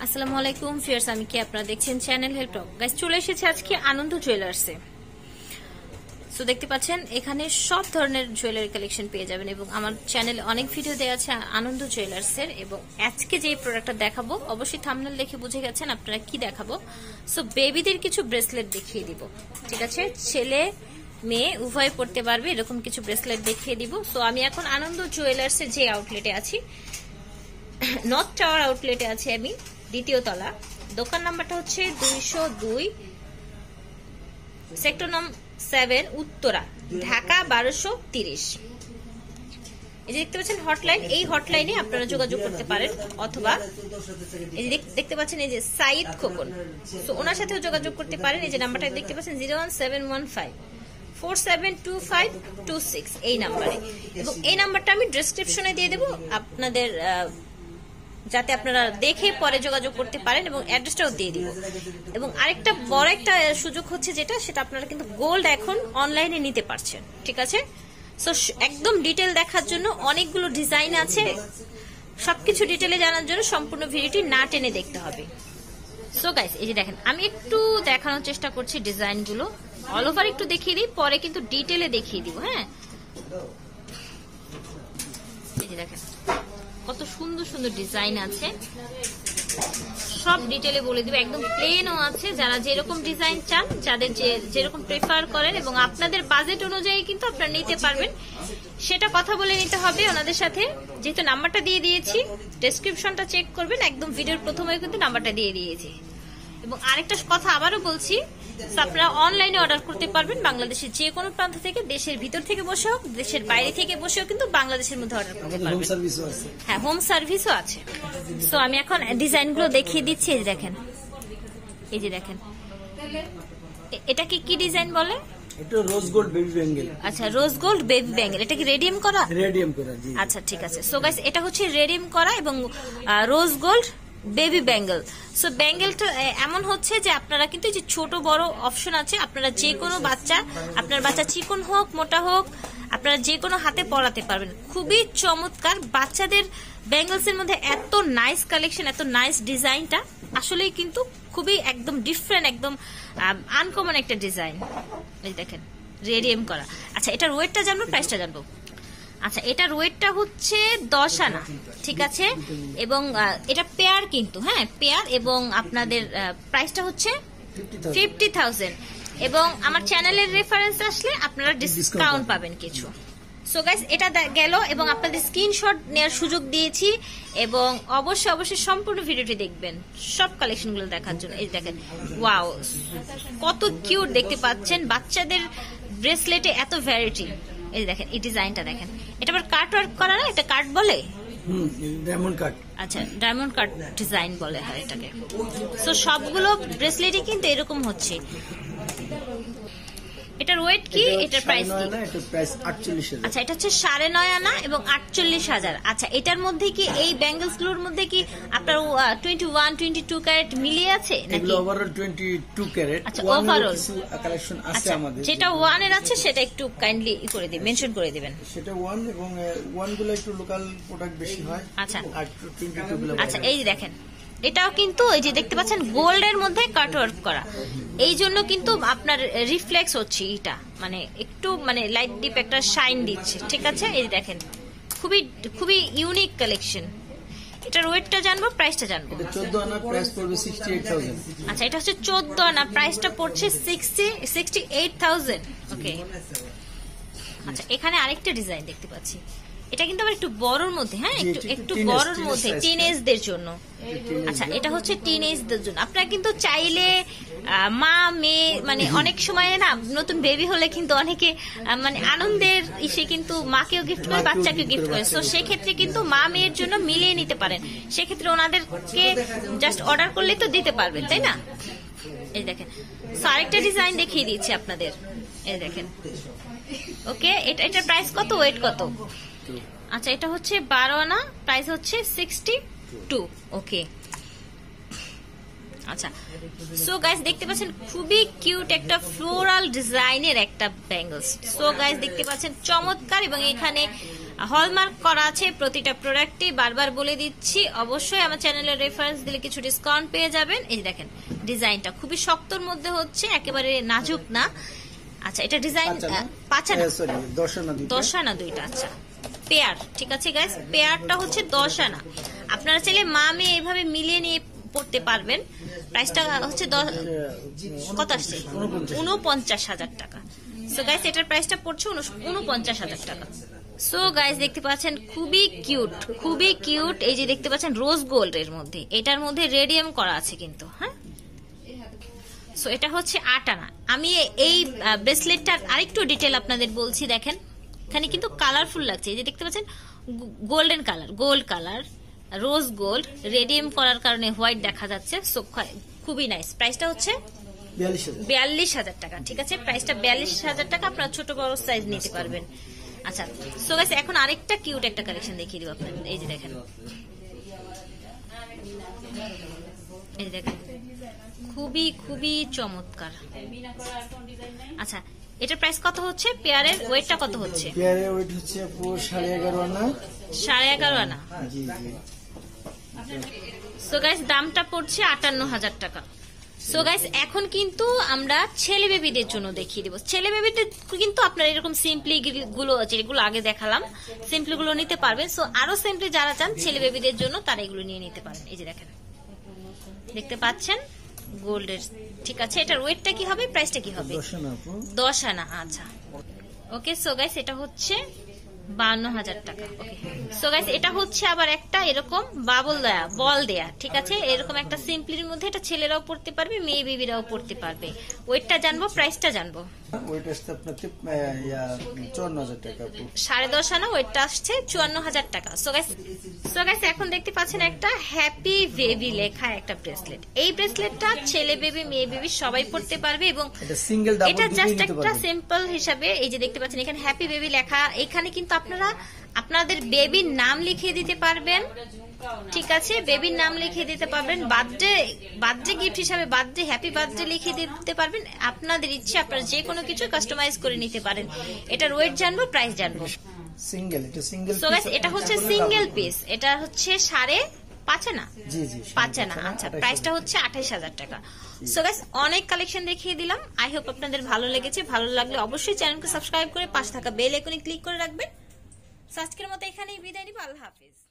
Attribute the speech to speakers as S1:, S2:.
S1: আসসালামু আলাইকুম ফিয়ার্স, আমি কি আপনারা দেখছেন চ্যানেল হেল্প টক। গাইস, চলে এসেছে আজকে আনন্দ জুয়েলার্সে। সো দেখতে পাচ্ছেন এখানে সব ধরনের জুয়েলারি কালেকশন পেয়ে যাবেন এবং আমার চ্যানেলে অনেক ভিডিও দেওয়া আছে আনন্দ জুয়েলার্সের। এবং আজকে যে প্রোডাক্টটা দেখাবো অবশ্যই থাম্বনেল দেখে বুঝে গেছেন আপনারা কি দেখাবো। সো বেবিদের কিছু ব্রেসলেট দেখিয়ে দিব, ঠিক আছে? ছেলে মেয়ে উভয় পড়তে পারবে এরকম কিছু ব্রেসলেট দেখিয়ে দিব। সো আমি এখন আনন্দ জুয়েলার্সের যে আউটলেটে আছি, নর্থ টাওয়ার আউটলেটে আছি আমি, দ্বিতীয় তলা। দোকান নাম্বারটা হচ্ছে 202, সেক্টর নম্বর 7, উত্তরা, ঢাকা 1230। এই যে দেখতে পাচ্ছেন হটলাইন, এই হটলাইনে আপনারা যোগাযোগ করতে পারেন, অথবা এই যে দেখতে পাচ্ছেন এই যে সাইদ খোকন, তো ওনার সাথেও যোগাযোগ করতে পারেন। এই যে নাম্বারটা দেখতে পাচ্ছেন 01715472526, এই নাম্বারে। এবং এই নাম্বারটা আমি ডেসক্রিপশনে দিয়ে দেবো আপনাদের, যাতে আপনারা দেখে পরে যোগাযোগ করতে পারেন, এবং অ্যাড্রেসটাও দিয়ে দিব। এবং আরেকটা বড় একটা সুযোগ হচ্ছে সেটা আপনারা কিন্তু গোল্ড এখন অনলাইনে নিতে পারছেন, ঠিক আছে? সো একদম ডিটেল দেখার জন্য অনেকগুলো ডিজাইন আছে, সবকিছু ডিটেলে জানার জন্য সম্পূর্ণ ভিডিওটি না টেনে দেখতে হবে। সো গাইস, এই যে দেখেন আমি একটু দেখানোর চেষ্টা করছি ডিজাইনগুলো, অল ওভার একটু দেখিয়ে দিই, পরে কিন্তু ডিটেলে দেখিয়ে দিব। হ্যাঁ, এই যে দেখেন কত সুন্দর সুন্দর ডিজাইন আছে, সব ডিটেলে বলে দিব। একদম প্লেনও আছে, যারা যেরকম ডিজাইন চান, যাদের যেরকম প্রেফার করেন এবং আপনাদের বাজেট অনুযায়ী কিন্তু আপনারা নিতে পারবেন, সেটা কথা বলে নিতে হবে ওনাদের সাথে। যেহেতু নাম্বারটা দিয়ে দিয়েছি, ডেসক্রিপশনটা চেক করবেন, একদম ভিডিওর প্রথমে কিন্তু নাম্বারটা দিয়ে দিয়েছি। এবং আরেকটা কথা আবারও বলছি, আপনারা অনলাইনে অর্ডার করতে পারবেন বাংলাদেশের যে কোনো প্রান্ত থেকে, দেশের ভিতর থেকে বসে হোক, দেশের বাইরে থেকে বসেও কিন্তু বাংলাদেশের মধ্যে অর্ডার করতে পারবেন। হ্যাঁ, হোম সার্ভিসও আছে। তো আমি এখন ডিজাইনগুলো দেখিয়ে দিচ্ছি। এই যে দেখেন, এই যে দেখেন, এটা কি ডিজাইন বলে?
S2: এটা রোজ গোল্ড বেবি ব্যাঙ্গেল।
S1: আচ্ছা, রোজ গোল্ড বেবি ব্যাঙ্গেল। এটা কি রেডিয়াম করা?
S2: রেডিয়াম করা, জি।
S1: আচ্ছা, ঠিক আছে। সো গাইস, এটা হচ্ছে রেডিয়াম করা এবং rose gold baby bangle. So ব্যাঙ্গেলটা এমন হচ্ছে যে আপনারা কিন্তু যে ছোট বড় অপশন আছে, আপনারা যে কোনো বাচ্চা, আপনার বাচ্চা চিকন হোক মোটা হোক, আপনারা যে কোনো হাতে পরাতে পারবেন। খুবই চমৎকার বাচ্চাদের ব্যাঙ্গেলস এর মধ্যে এত নাইস কালেকশন, এত নাইস ডিজাইনটা আসলেই কিন্তু খুবই একদম ডিফারেন্ট, একদম আনকমন একটা ডিজাইন। এই দেখেন, রেডিয়াম করা। আচ্ছা, এটার ওয়েটটা জানবো, প্রাইসটা জানবো। আচ্ছা, এটার ওয়েটটা হচ্ছে 10 আনা, ঠিক আছে? এবং এটা পেয়ার কিন্তু, হ্যাঁ পেয়ার, এবং আপনাদের প্রাইসটা হচ্ছে 50,000। এবং আমার চ্যানেলের রেফারেন্স আসলে আপনারা ডিসকাউন্ট পাবেন কিছু। সো গাইস, এটা গেল, এবং আপনাদের স্ক্রিনশট নেওয়ার সুযোগ দিয়েছি, এবং অবশ্যই সম্পূর্ণ ভিডিওটি দেখবেন সব কালেকশনগুলো দেখার জন্য। এই দেখেন, ওয়াও, কত কিউট দেখতে পাচ্ছেন, বাচ্চাদের ব্রেসলেটে এত ভ্যারাইটি। এই দেখেন, এই ডিজাইনটা দেখেন, এটা আবার কাট ওয়ার্ক করা না, এটা কাট বলে?
S2: Diamond cut.
S1: আচ্ছা, ডায়মন্ড কাট ডিজাইন বলে হয় এটাকে। সো সবগুলো ব্রেসলেটই কিন্তু এরকম হচ্ছে। এটার ওয়েট কি, এটার প্রাইস কি?
S2: এটার প্রাইস 48,000।
S1: আচ্ছা, এটা হচ্ছে 9.5 আনা এবং 48,000। আচ্ছা, এটার মধ্যে কি এই ব্যাঙ্গেলস গুলোর মধ্যে কি আপনার 21, 22 ক্যারেট মিলিয়ে আছে নাকি?
S2: এগুলো ওভারঅল 22 ক্যারেট।
S1: আচ্ছা, ওভারঅল
S2: কালেকশন আছে আমাদের।
S1: যেটা 1 এর আছে সেটা একটু কাইন্ডলি করে দিবেন, মেনশন করে দিবেন।
S2: সেটা 1, এবং 1 গুলো একটু লোকাল প্রোডাক্ট বেশি হয়।
S1: আচ্ছা,
S2: আর 22 গুলো।
S1: আচ্ছা, এই দেখেন, এটাও কিন্তু এই যে দেখতে পাচ্ছেন গোল্ডের মধ্যে কাট ওয়ার্ক করা, এই জন্য কিন্তু আপনার রিফ্লেক্স হচ্ছে, এটা মানে একটু মানে লাইট ডিপ একটা শাইন দিচ্ছে, ঠিক আছে? এই দেখেন, খুবই ইউনিক কালেকশন। এটার ওয়েটটা জানবো, প্রাইসটা জানবো।
S2: এটা 14 আনা, প্রাইস পড়বে 68,000।
S1: আচ্ছা, এটা হচ্ছে 14 আনা, প্রাইসটা পড়ছে 68,000। ওকে। আচ্ছা, এখানে আরেকটা ডিজাইন দেখতে পাচ্ছি, এটা কিন্তু আবার একটু বড়র মধ্যে, হ্যাঁ একটু বড়র মধ্যে, টিনেজদের জন্য। আচ্ছা, এটা হচ্ছে টিনেজদের জন্য। আপনারা কিন্তু চাইলে মা মেয়ে মানে অনেক সময় না, নতুন বেবি হলে কিন্তু অনেকে মানে আনন্দের ইসে কিন্তু মাকেও গিফট করে, বাচ্চাকেও গিফট করে। তো সেক্ষেত্রে কিন্তু মা মেয়ের জন্য মিলিয়ে নিতে পারেন, সেক্ষেত্রে ওনাদেরকে জাস্ট অর্ডার করলেই তো দিতে পারবেন, তাই না? এই দেখেন, আরেকটা ডিজাইন দেখিয়ে দিচ্ছি আপনাদের। এই দেখেন, ওকে, এটার প্রাইস কত, ওয়েট কত? আচ্ছা, এটা হচ্ছে 12 আনা, প্রাইস হচ্ছে 62। ওকে। আচ্ছা, সো গাইস দেখতে পাচ্ছেন খুবই কিউট একটা ফ্লোরাল ডিজাইনের একটা ব্যাঙ্গলস। সো গাইস দেখতে পাচ্ছেন চমৎকার, এবং এখানে হলমার্ক করা আছে প্রতিটা প্রোডাক্টে, বারবার বলে দিচ্ছি। অবশ্যই আমার চ্যানেলের রেফারেন্স দিলে কিছু ডিসকাউন্ট পেয়ে যাবেন। এই যে দেখেন ডিজাইনটা খুবই শক্তর মধ্যে হচ্ছে, একেবারে নাজুক না। আচ্ছা এটা ডিজাইন পাঁচা না,
S2: সরি 10 আনা দুইটা।
S1: 10 আনা দুইটা। আচ্ছা পেয়ার, ঠিক আছে গাইস, পেয়ারটা হচ্ছে 10 আনা। আপনারা চাইলে মা মেয়ে এইভাবে মিলিয়ে নিয়ে পড়তে পারবেন। প্রাইসটা হচ্ছে কত আসছে, 49,000 টাকা। সো গাইস এটার প্রাইসটা পড়ছে 49,000 টাকা। সো গাইস দেখতে পাচ্ছেন খুবই কিউট, খুবই কিউট। এই যে দেখতে পাচ্ছেন রোজ গোল্ড এর মধ্যে, এটার মধ্যে রেডিয়াম করা আছে কিন্তু। হ্যাঁ, সো এটা হচ্ছে 8 আনা। আমি এই ব্রেসলেটটার আরেকটু ডিটেল আপনাদের বলছি। দেখেন এখানে কিন্তু কালারফুল লাগছে। এই যে দেখতে পাচ্ছেন golden colour, gold colour, rose gold, radium করার কারণে হোয়াইট দেখা যাচ্ছে। সো খুবই নাইস। প্রাইসটা হচ্ছে 42,000 টাকা। ঠিক আছে, প্রাইসটা 42,000 টাকা। আপনারা ছোট বড় সাইজ নিতে পারবেন। আচ্ছা সো গাইস এখন আরেকটা কিউট একটা কালেকশন দেখিয়ে দিব আপনাদের। এই যে দেখেন, এই যে দেখেন খুবই খুবই চমৎকার। আচ্ছা এটার প্রাইস কত হচ্ছে? পেয়ারের ওয়েটটা কত হচ্ছে?
S2: পেয়ারের ওয়েট হচ্ছে আপু 11.5 আনা।
S1: 11.5 আনা।
S2: জি জি।
S1: সো গাইস দামটা পড়ছে 58,000 টাকা। সো গাইস এখন কিন্তু আমরা ছেলে বেবিদের জন্য দেখিয়ে দিব। ছেলে বেবিদের কিন্তু আপনারা এরকম সিম্পলি গুলো যেগুলো আগে দেখালাম, সিম্পলি গুলো নিতে পারবেন। সো আরো সিম্পলি যারা চান ছেলে বেবিদের জন্য তারা এগুলো নিয়ে নিতে পারেন। এই যে দেখেন, দেখতে পাচ্ছেন গোল্ডের। ঠিক আছে, এটার ওয়েটটা কি হবে, প্রাইসটা কি হবে? 10 আনা। আচ্ছা ওকে। সো গাইস এটা হচ্ছে 52,000 টাকা। ওকে সো গাইস এটা হচ্ছে আবার একটা এরকম বাবল দেয়া, বল দেয়া। ঠিক আছে, এরকম একটা সিম্পলির মধ্যে এটা ছেলেরাও পড়তে পারবে, মেয়ে বেবিরাও পড়তে পারবে। ওয়েটটা জানবো, প্রাইসটা জানবো।
S2: ওয়েট আসছে আপনার 54,000 টাকা।
S1: 10.5 আনা, ওয়েটটা আসছে 54,000 টাকা। সো গাইস এখন দেখতে পাচ্ছেন একটা হ্যাপি বেবি লেখা একটা ব্রেসলেট। এই ব্রেসলেটটা ছেলে বেবি মেয়ে বেবি সবাই পড়তে পারবে এবং এটা জাস্ট একটা সিম্পল হিসাবে। এই যে দেখতে পাচ্ছেন এখানে হ্যাপি বেবি লেখা। এখানে কিন্তু আপনারা আপনাদের বেবির নাম লিখে দিতে পারবেন। ঠিক আছে, বেবির নাম লিখে দিতে পারবেন। বার্থডে গিফট হিসাবে বার্থডে হ্যাপি বার্থডে লিখে দিতে পারবেন। আপনাদের ইচ্ছে আপনারা যে কোনো কিছু কাস্টমাইজ করে নিতে পারেন। এটার ওয়েট জানবো, প্রাইস জানবো।
S2: সিঙ্গেল, এটা সিঙ্গেল
S1: সো গাইস এটা হচ্ছে সিঙ্গেল পিস। এটা হচ্ছে 5.5 আনা।
S2: জি জি
S1: 5 আনা। আচ্ছা প্রাইসটা হচ্ছে 28,000 টাকা। সো গাইস অনেক কালেকশন দেখিয়ে দিলাম। আই হোপ আপনাদের ভালো লেগেছে। ভালো লাগলে অবশ্যই চ্যানেলকে সাবস্ক্রাইব করে পাশে থাকা বেল আইকনে ক্লিক করে রাখবেন। আজকের মতো এখানেই বিদায় নিব। আল্লাহ হাফেজ।